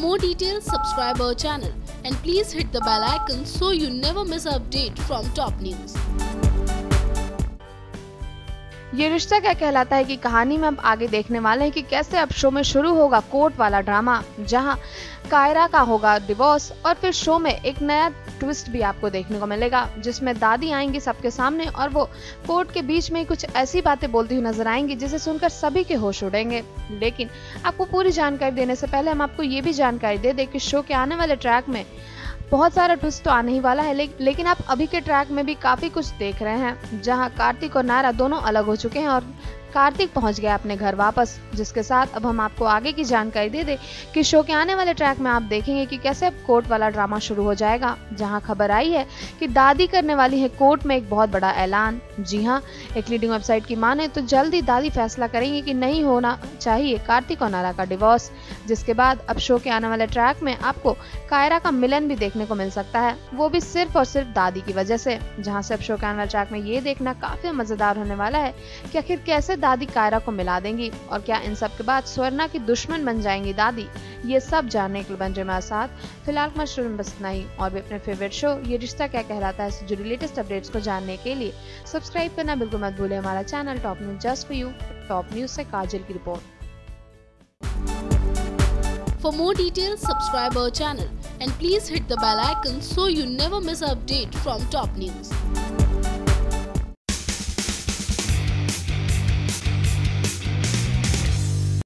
more details, subscribe our channel and please hit the bell icon so you never miss an update from top news. ये रिश्ता क्या कहलाता है कि कहानी में अब आगे देखने वाले हैं कि कैसे अब शो में शुरू होगा कोर्ट वाला ड्रामा, जहां कायरा का होगा डिवोर्स और फिर शो में एक नया ट्विस्ट भी आपको देखने को मिलेगा जिसमें दादी आएंगी सबके सामने और वो कोर्ट के बीच में कुछ ऐसी बातें बोलती हुई नजर आएंगी जिसे सुनकर सभी के होश उड़ेंगे। लेकिन आपको पूरी जानकारी देने से पहले हम आपको ये भी जानकारी दे दें कि शो के आने वाले ट्रैक में बहुत सारा ट्विस्ट तो आने ही वाला है, लेकिन आप अभी के ट्रैक में भी काफी कुछ देख रहे हैं जहां कार्तिक और नायरा दोनों अलग हो चुके हैं और कार्तिक पहुंच गया अपने घर वापस। जिसके साथ अब हम आपको आगे की जानकारी दे दें कि शो के आने वाले ट्रैक में आप देखेंगे कि कैसे अब कोर्ट वाला ड्रामा शुरू हो जाएगा, जहां खबर आई है कि दादी करने वाली है कोर्ट में एक बहुत बड़ा ऐलान। जी हां, एक लीडिंग वेबसाइट की माने तो जल्दी दादी फैसला करेंगी कि नहीं होना चाहिए कार्तिक और नायरा का डिवोर्स। जिसके बाद अब शो के आने वाले ट्रैक में आपको कायरा का मिलन भी देखने को मिल सकता है, वो भी सिर्फ और सिर्फ दादी की वजह से। जहां से अब शो के आने वाले ट्रैक में ये देखना काफी मजेदार होने वाला है कि आखिर कैसे दादी कायरा को मिला देंगी और क्या इन सब के बाद स्वर्णा की दुश्मन बन जाएंगी दादी। ये सब जानने के लिए बन जाए हमारे साथ। फिलहाल हमारे शो में बस इतना ही, और भी अपने फेवरेट शो ये रिश्ता क्या कहलाता है से जुड़ी लेटेस्ट अपडेट्स को जानने के लिए सब्सक्राइब करना बिल्कुल मत भूलें हमारा channel top news just for you. Top news से काजल की रिपोर्ट। For more details, subscribe our channel and please hit the bell icon so you never miss an update from top news.